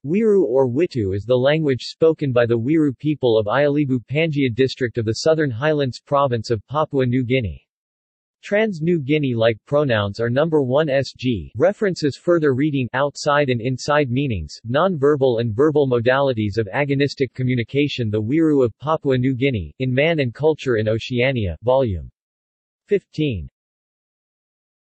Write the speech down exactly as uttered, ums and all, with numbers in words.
Wiru or Witu is the language spoken by the Wiru people of Ialibu Pangaea district of the Southern Highlands province of Papua New Guinea. Trans-New Guinea-like pronouns are number one S G, references further reading, outside and inside meanings, non-verbal and verbal modalities of agonistic communication. The Wiru of Papua New Guinea, in Man and Culture in Oceania, Volume fifteen.